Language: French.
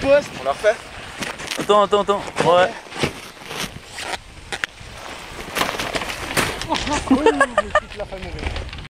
poste. On la refait? Attends. Ouais. Oh, le type l'a fait mourir.